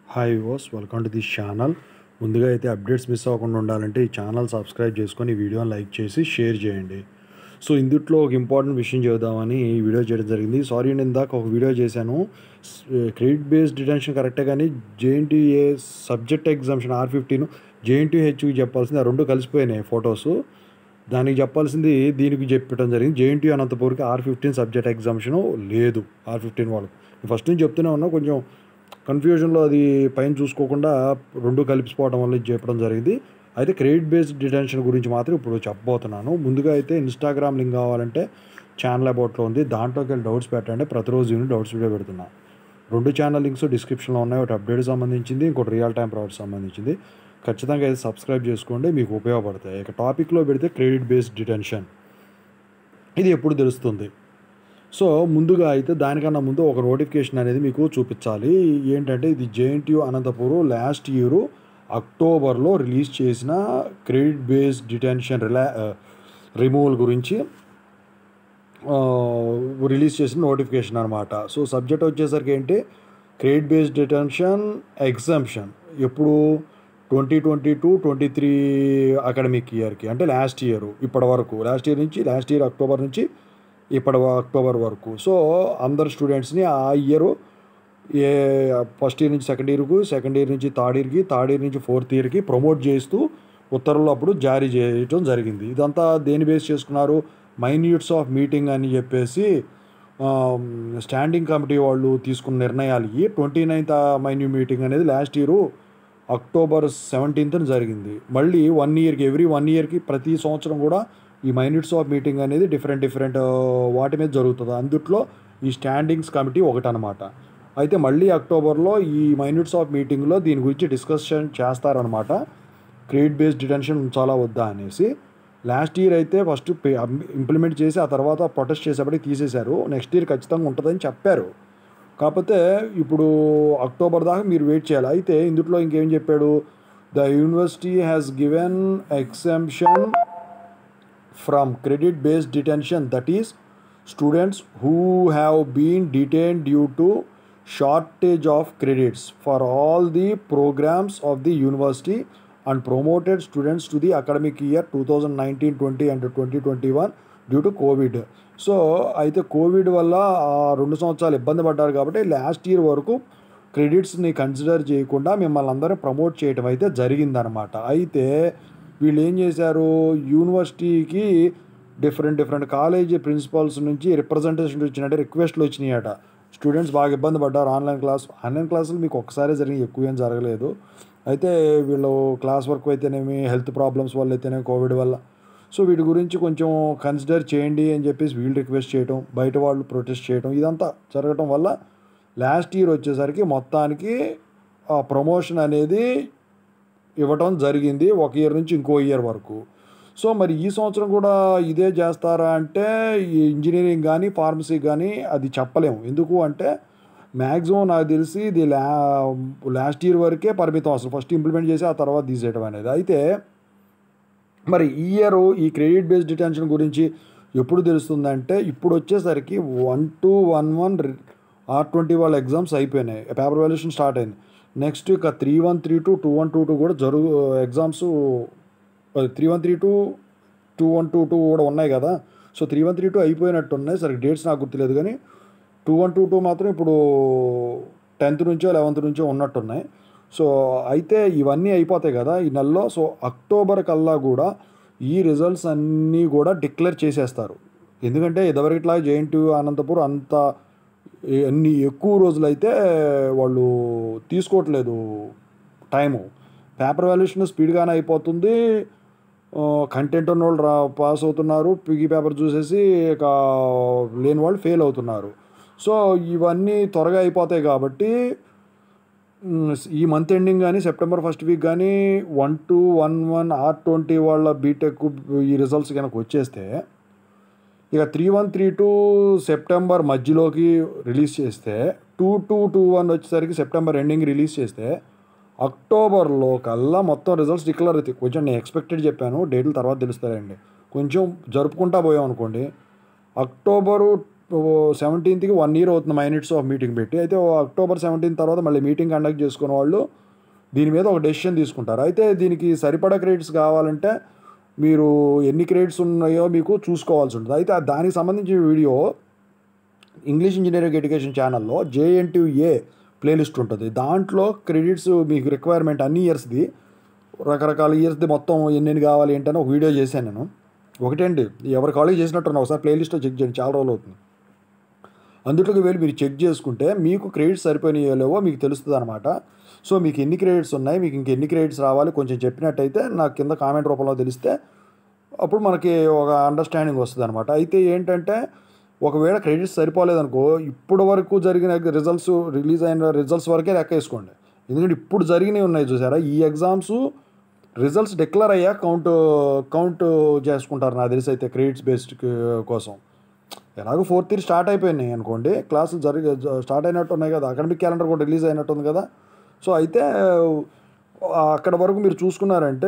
Hi viewers, welcome to this channel. ముందుగా అయితే updates miss అవ్వకుండా ఉండాలంటే ఈ ఛానల్ సబ్స్క్రైబ్ చేసుకొని ఈ వీడియోని లైక్ చేసి షేర్ చేయండి. సో ఇందుట్లో ఒక ఇంపార్టెంట్ విషయం చెబుదామని ఈ వీడియో చేయడం జరిగింది. సారీ, నేను ఇందాక ఒక వీడియో చేశాను. క్రెడిట్ బేస్డ్ డిటెన్షన్ కరెక్టే, కానీ జేఎన్టీఏ సబ్జెక్ట్ ఎగ్జామ్షన్ R15 జేఎన్టీహెచ్కి చెప్పాల్సింది ఆ రెండు కలిసిపోయినాయి ఫొటోస్. దానికి చెప్పాల్సింది దీనికి చెప్పడం జరిగింది. జేఎన్టీ అనంతపూర్కి R15 సబ్జెక్ట్ ఎగ్జామ్షన్ లేదు. R15 వాళ్ళకి ఫస్ట్ నుంచి చెప్తూనే ఉన్నా, కొంచెం కన్ఫ్యూజన్లో అది పైన చూసుకోకుండా రెండు కలిపిపోవడం వల్ల ఇది చెప్పడం జరిగింది. అయితే క్రెడిట్ బేస్డ్ డిటెన్షన్ గురించి మాత్రం ఇప్పుడు చెప్పబోతున్నాను. ముందుగా అయితే ఇన్స్టాగ్రామ్ లింక్ కావాలంటే ఛానల్ అబౌట్లో ఉంది, దాంట్లోకి వెళ్ళి డౌట్స్ పెట్టండి. ప్రతిరోజు డౌట్స్ వీడియో పెడుతున్నా. రెండు ఛానల్ లింక్స్ డిస్క్రిప్షన్లో ఉన్నాయి. ఒకటి అప్డేట్ సంబంధించింది, ఇంకోటి రియల్ టైం ప్రాడక్ట్ సంబంధించింది. ఖచ్చితంగా అయితే సబ్స్క్రైబ్ చేసుకోండి, మీకు ఉపయోగపడతాయి. ఇక టాపిక్లో పెడితే క్రెడిట్ బేస్డ్ డిటెన్షన్ ఇది ఎప్పుడు తెలుస్తుంది. సో ముందుగా అయితే దానికన్నా ముందు ఒక నోటిఫికేషన్ అనేది మీకు చూపించాలి. ఏంటంటే ఇది జేఎన్టీయూ అనంతపూర్ లాస్ట్ ఇయర్ అక్టోబర్లో రిలీజ్ చేసిన క్రెడిట్ బేస్డ్ డిటెన్షన్ రిమూవల్ గురించి రిలీజ్ చేసిన నోటిఫికేషన్ అనమాట. సో సబ్జెక్ట్ వచ్చేసరికి ఏంటి, క్రెడిట్ బేస్డ్ డిటెన్షన్ ఎగ్జామ్షన్ ఎప్పుడు 2022-23 అకాడమిక్ ఇయర్కి, అంటే లాస్ట్ ఇయర్ ఇప్పటి వరకు, లాస్ట్ ఇయర్ అక్టోబర్ నుంచి ఇప్పటి అక్టోబర్ వరకు. సో అందరు స్టూడెంట్స్ని ఆ ఇయర్ ఫస్ట్ ఇయర్ నుంచి సెకండ్ ఇయర్ నుంచి థర్డ్ ఇయర్ నుంచి ఫోర్త్ ఇయర్కి ప్రమోట్ చేస్తూ ఉత్తర్వులు అప్పుడు జారీ చేయడం జరిగింది. ఇదంతా దేని బేస్ చేసుకున్నారు, మైన్యూట్స్ ఆఫ్ మీటింగ్ అని చెప్పేసి స్టాండింగ్ కమిటీ వాళ్ళు తీసుకున్న నిర్ణయాలు. 29th మైన్యూ మీటింగ్ అనేది లాస్ట్ ఇయర్ అక్టోబర్ 17th జరిగింది. మళ్ళీ ఎవ్రీ 1 ఇయర్కి ప్రతి సంవత్సరం కూడా ఈ మైన్యూట్స్ ఆఫ్ మీటింగ్ అనేది డిఫరెంట్ వాటి మీద జరుగుతుంది. అందుట్లో ఈ స్టాండింగ్స్ కమిటీ ఒకటనమాట. అయితే మళ్ళీ అక్టోబర్లో ఈ మైన్యూట్స్ ఆఫ్ మీటింగ్లో దీని గురించి డిస్కషన్ చేస్తారనమాట. క్రెడిట్ బేస్డ్ డిటెన్షన్ ఉంచాలా వద్దా అనేసి. లాస్ట్ ఇయర్ అయితే ఫస్ట్ ఇంప్లిమెంట్ చేసి ఆ తర్వాత ప్రొటెస్ట్ చేసేప్పటికి తీసేశారు. నెక్స్ట్ ఇయర్ ఖచ్చితంగా ఉంటుందని చెప్పారు. కాకపోతే ఇప్పుడు అక్టోబర్ దాకా మీరు వెయిట్ చేయాలి. అయితే ఇందులో ఇంకేం చెప్పాడు, the university has given exemption from credit based detention, that is students who have been detained due to shortage of credits for all the programs of the university and promoted students to the academic year 2019-20 and 2021 due to COVID. So అయితే COVID వల్ల 2 సంవత్సరాలు ఇబ్బంది పడ్డారు కాబట్టి last year వరకు క్రెడిట్స్ని consider చేయకుండా మిమ్మల్ని అందరూ ప్రమోట్ చేయడం అయితే జరిగిందనమాట. అయితే వీళ్ళు ఏం చేశారు, యూనివర్సిటీకి డిఫరెంట్ కాలేజీ ప్రిన్సిపల్స్ నుంచి రిప్రజెంటేషన్ వచ్చినట్టు రిక్వెస్ట్లు వచ్చినాయట. స్టూడెంట్స్ బాగా ఇబ్బంది పడ్డారు. ఆన్లైన్ క్లాసులు మీకు ఒక్కసారి జరిగి ఎక్కువ ఏం జరగలేదు. అయితే వీళ్ళు క్లాస్ వర్క్ అయితేనేమి, హెల్త్ ప్రాబ్లమ్స్ వల్ల అయితేనేమి, కోవిడ్ వల్ల, సో వీటి గురించి కొంచెం కన్సిడర్ చేయండి అని చెప్పేసి వీళ్ళు రిక్వెస్ట్ చేయడం, బయట వాళ్ళు ప్రొటెస్ట్ చేయడం, ఇదంతా జరగటం వల్ల లాస్ట్ ఇయర్ వచ్చేసరికి మొత్తానికి ఆ ప్రమోషన్ అనేది ఇవ్వటం జరిగింది, ఒక ఇయర్ నుంచి ఇంకో ఇయర్ వరకు. సో మరి ఈ సంవత్సరం కూడా ఇదే చేస్తారా అంటే ఈ ఇంజనీరింగ్ కానీ ఫార్మసీ కానీ అది చెప్పలేము. ఎందుకు అంటే మ్యాక్సిమం నాకు తెలిసి ఇది లాస్ట్ ఇయర్ వరకే పరిమితం, అసలు ఫస్ట్ ఇంప్లిమెంట్ చేసి ఆ తర్వాత తీసేయడం అనేది. అయితే మరి ఈ ఇయర్ ఈ క్రెడిట్ బేస్డ్ డిటెన్షన్ గురించి ఎప్పుడు తెలుస్తుందంటే, ఇప్పుడు వచ్చేసరికి 1211 R20 వాళ్ళ ఎగ్జామ్స్ అయిపోయినాయి, పేపర్ వాల్యుయేషన్ స్టార్ట్ అయింది. నెక్స్ట్ ఇక 3132 2122 కూడా ఎగ్జామ్స్ 3132 2122 కూడా ఉన్నాయి కదా. సో 3132 అయిపోయినట్టు ఉన్నాయి, సరే డేట్స్ నాకు గుర్తులేదు, కానీ 2122 మాత్రం ఇప్పుడు 10th నుంచో 11th నుంచో ఉన్నట్టున్నాయి. సో అయితే ఇవన్నీ అయిపోతాయి కదా ఈ నెలలో. సో అక్టోబర్ కల్లా కూడా ఈ రిజల్ట్స్ అన్నీ కూడా డిక్లేర్ చేసేస్తారు. ఎందుకంటే ఇదివరకు ఇట్లా జేఎన్టీయూ అనంతపూర్ అంత అన్ని ఎక్కువ రోజులైతే వాళ్ళు తీసుకోవట్లేదు టైము. పేపర్ వాల్యుయేషన్ స్పీడ్గానే అయిపోతుంది, కంటెంట్ ఉన్న వాళ్ళు పాస్ అవుతున్నారు, పిగి పేపర్ చూసేసి ఇక లేని వాళ్ళు ఫెయిల్ అవుతున్నారు. సో ఇవన్నీ త్వరగా అయిపోతాయి కాబట్టి ఈ మంత్ ఎండింగ్ కానీ సెప్టెంబర్ ఫస్ట్ వీక్ కానీ 1211 R20 వాళ్ళ బీటెక్ ఈ రిజల్ట్స్ కనుక వచ్చేస్తే, ఇక 3132 సెప్టెంబర్ మధ్యలోకి రిలీజ్ చేస్తే, 2221 వచ్చేసరికి సెప్టెంబర్ ఎండింగ్ రిలీజ్ చేస్తే, అక్టోబర్లో కల్లా మొత్తం రిజల్ట్స్ డిక్లేర్ అవుతాయి. కొంచెం నేను ఎక్స్పెక్టెడ్ చెప్పాను, డేట్లు తర్వాత తెలుస్తారండి. కొంచెం జరుపుకుంటా పోయాం అనుకోండి, అక్టోబరు 17th 1 ఇయర్ అవుతుంది మైనిట్స్ ఆఫ్ మీటింగ్ పెట్టి. అయితే అక్టోబర్ 17 తర్వాత మళ్ళీ మీటింగ్ కండక్ట్ చేసుకున్న వాళ్ళు దీని మీద ఒక డెసిషన్ తీసుకుంటారు. అయితే దీనికి సరిపడా క్రెడిట్స్ కావాలంటే మీరు ఎన్ని క్రెడిట్స్ ఉన్నాయో మీకు చూసుకోవాల్సి ఉంటుంది. అయితే దానికి సంబంధించిన వీడియో ఇంగ్లీష్ ఇంజనీరింగ్ ఎడ్యుకేషన్ ఛానల్లో JNTUA ప్లేలిస్ట్ ఉంటుంది. దాంట్లో క్రెడిట్స్ మీకు రిక్వైర్మెంట్ అన్ని ఇయర్స్ది, రకరకాల ఇయర్స్ది మొత్తం ఎన్ని కావాలి ఏంటని ఒక వీడియో చేశాను నేను. ఒకటండి, ఎవరి కాలేజ్ చేసినట్టున్నా ఒకసారి ప్లేలిస్ట్లో చెక్ చేయండి, చాలా రోజులు అవుతుంది. అందులోకి వెళ్ళి మీరు చెక్ చేసుకుంటే మీకు క్రెడిట్స్ సరిపోయినాయో లేవో మీకు తెలుస్తుంది అనమాట. సో మీకు ఎన్ని క్రెడిట్స్ ఉన్నాయి, మీకు ఇంకెన్ని క్రెడిట్స్ రావాలి కొంచెం చెప్పినట్టయితే నాకు కింద కామెంట్ రూపంలో తెలిస్తే అప్పుడు మనకి ఒక అండర్స్టాండింగ్ వస్తుంది అనమాట. అయితే ఏంటంటే ఒకవేళ క్రెడిట్స్ సరిపోలేదనుకో, ఇప్పటి వరకు జరిగిన రిలీజ్ అయిన రిజల్ట్స్ వరకే లెక్క వేసుకోండి. ఎందుకంటే ఇప్పుడు జరిగినవి ఉన్నాయి చూసారా, ఈ ఎగ్జామ్స్ రిజల్ట్స్ డిక్లేర్ అయ్యా కౌంట్ చేసుకుంటారు నాకు తెలిసి. అయితే క్రెడిట్స్ బేస్డ్ కోసం ఎలాగో 4th ఇయర్ స్టార్ట్ అయిపోయినాయి అనుకోండి, క్లాసులు స్టార్ట్ అయినట్టు ఉన్నాయి కదా, అకాడమిక్ క్యాలెండర్ కూడా రిలీజ్ అయినట్టుంది కదా. సో అయితే అక్కడ వరకు మీరు చూసుకున్నారంటే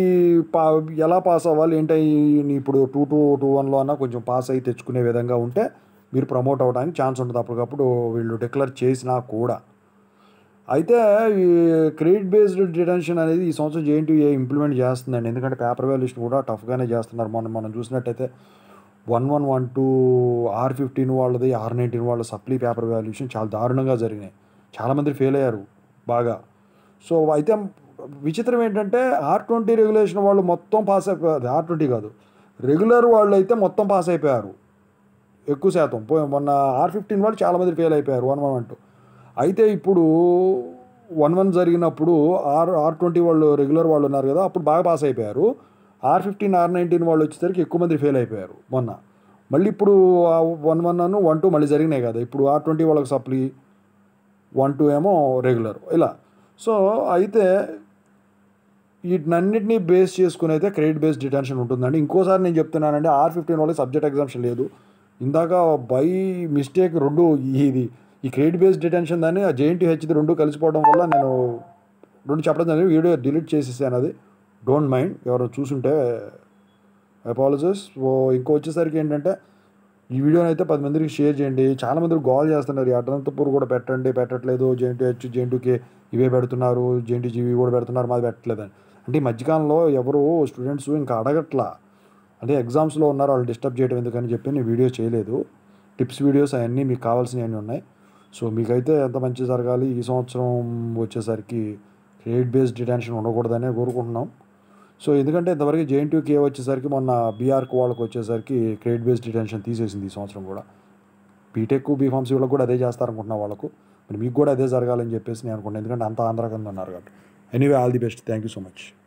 ఎలా పాస్ అవ్వాలి ఏంటి, ఇప్పుడు 2-2-1లో అన్నా కొంచెం పాస్ అయ్యి తెచ్చుకునే విధంగా ఉంటే మీరు ప్రమోట్ అవ్వడానికి ఛాన్స్ ఉంటుంది అప్పటికప్పుడు వీళ్ళు డిక్లేర్ చేసినా కూడా. అయితే ఈ క్రెడిట్ బేస్డ్ డిటెన్షన్ అనేది ఈ సంవత్సరం JNTUA ఇంప్లిమెంట్ చేస్తుందండి. ఎందుకంటే పేపర్ వాల్యుయేషన్ కూడా టఫ్గానే చేస్తున్నారు. మనం చూసినట్టయితే 1112 R15 వాళ్ళది, R19 వాళ్ళ సప్లీ పేపర్ వాల్యుయేషన్ చాలా దారుణంగా జరిగినాయి. చాలామంది ఫెయిల్ అయ్యారు బాగా. సో అయితే విచిత్రం ఏంటంటే R20 రెగ్యులేషన్ వాళ్ళు మొత్తం పాస్ అయిపోయారు. R20 కాదు, రెగ్యులర్ వాళ్ళు అయితే మొత్తం పాస్ అయిపోయారు ఎక్కువ శాతం. మొన్న R15 వాళ్ళు చాలామంది ఫెయిల్ అయిపోయారు 1112. అయితే ఇప్పుడు 11 జరిగినప్పుడు R20 వాళ్ళు రెగ్యులర్ వాళ్ళు ఉన్నారు కదా, అప్పుడు బాగా పాస్ అయిపోయారు. R15 R19 వాళ్ళు వచ్చేసరికి ఎక్కువ మంది ఫెయిల్ అయిపోయారు మొన్న. మళ్ళీ ఇప్పుడు 11-12 మళ్ళీ జరిగినాయి కదా, ఇప్పుడు R20 వాళ్ళకి సప్లీ, 12 ఏమో రెగ్యులర్, ఇలా. సో అయితే వీటినన్నింటినీ బేస్ చేసుకుని అయితే క్రెడిట్ బేస్డ్ డిటెన్షన్ ఉంటుందండి. ఇంకోసారి నేను చెప్తున్నానండి, R15 వాళ్ళకి సబ్జెక్ట్ ఎగ్జామ్షన్ లేదు. ఇందాక బై మిస్టేక్ ఈ క్రెడిట్ బేస్డ్ డిటెన్షన్ దాన్ని JNTUHది రెండు కలిసిపోవడం వల్ల నేను రెండు చెప్పడం జరిగింది. వీడియో డిలీట్ చేసేసాను, అది డోంట్ మైండ్, ఎవరో చూసుంటే అపాలజీస్. ఇంకో వచ్చేసరికి ఏంటంటే ఈ వీడియోని అయితే 10 మందికి షేర్ చేయండి. చాలామంది గోల్ చేస్తున్నారు, అనంతపూర్ కూడా పెట్టట్లేదు, JNTUH JNTUK ఇవే పెడుతున్నారు, JNTUGV కూడా పెడుతున్నారు, మాది పెట్టలేదని. అంటే ఈ మధ్యకాలంలో ఎవరు స్టూడెంట్స్ ఇంకా అడగట్లా, అంటే ఎగ్జామ్స్లో ఉన్నారు, వాళ్ళు డిస్టర్బ్ చేయడం ఎందుకని చెప్పి నేను వీడియో చేయలేదు. టిప్స్ వీడియోస్ అవన్నీ మీకు కావాల్సినవి ఉన్నాయి. సో మీకైతే ఎంత మంచి జరగాలి, ఈ సంవత్సరం వచ్చేసరికి క్రెడిట్ బేస్డ్ డిటెన్షన్ ఉండకూడదనే కోరుకుంటున్నాం. సో ఎందుకంటే ఇంతవరకు JNTUK వచ్చేసరికి మొన్న బీఆర్క్ వాళ్ళకి వచ్చేసరికి క్రెడిట్ బేస్డ్ డిటెన్షన్ తీసేసింది ఈ సంవత్సరం కూడా. బీటెక్ బీఫార్మసీ వాళ్ళకి కూడా అదే చేస్తారనుకుంటున్నాం వాళ్ళకు. మరి మీకు కూడా అదే జరగాలని చెప్పేసి నేను అనుకుంటున్నాను, ఎందుకంటే అంత ఆంధ్ర కింద ఉన్నారు కాబట్టి. Anyway, all the best, thank you so much.